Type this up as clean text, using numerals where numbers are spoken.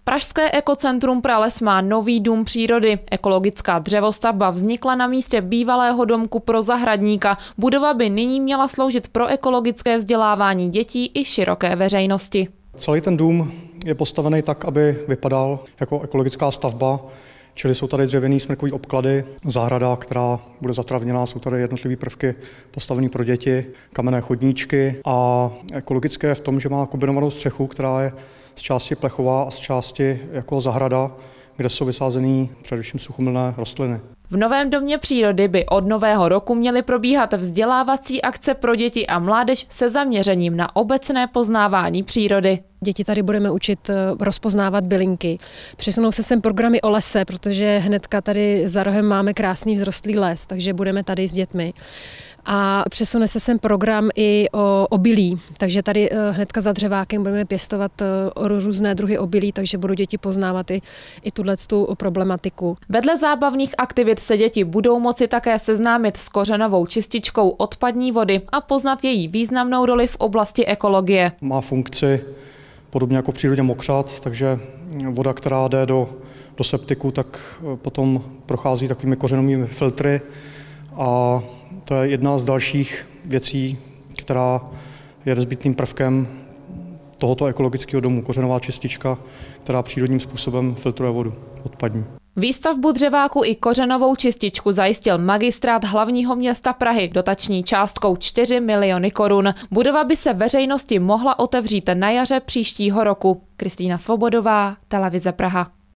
Pražské ekocentrum Prales má nový dům přírody. Ekologická dřevostavba vznikla na místě bývalého domku pro zahradníka. Budova by nyní měla sloužit pro ekologické vzdělávání dětí i široké veřejnosti. Celý ten dům je postavený tak, aby vypadal jako ekologická stavba, čili jsou tady dřevěný smrkový obklady, zahrada, která bude zatravněná, jsou tady jednotlivé prvky postavené pro děti, kamenné chodníčky a ekologické v tom, že má kombinovanou střechu, která je z části plechová a z části jako zahrada, kde jsou vysázené především suchomilné rostliny. V novém domě přírody by od nového roku měly probíhat vzdělávací akce pro děti a mládež se zaměřením na obecné poznávání přírody. Děti tady budeme učit rozpoznávat bylinky. Přesunou se sem programy o lese, protože hnedka tady za rohem máme krásný vzrostlý les, takže budeme tady s dětmi. A přesune se sem program i o obilí, takže tady hnedka za dřevákem budeme pěstovat různé druhy obilí, takže budou děti poznávat i tuhletu problematiku. Vedle zábavných aktivit se děti budou moci také seznámit s kořenovou čističkou odpadní vody a poznat její významnou roli v oblasti ekologie. Má funkci podobně jako v přírodě mokřat, takže voda, která jde do septiku, tak potom prochází takovými kořenovými filtry a to je jedna z dalších věcí, která je nezbytným prvkem tohoto ekologického domu, kořenová čistička, která přírodním způsobem filtruje vodu odpadní. Výstavbu dřeváku i kořenovou čističku zajistil Magistrát hlavního města Prahy dotační částkou 4 miliony korun. Budova by se veřejnosti mohla otevřít na jaře příštího roku. Kristýna Svobodová, Televize Praha.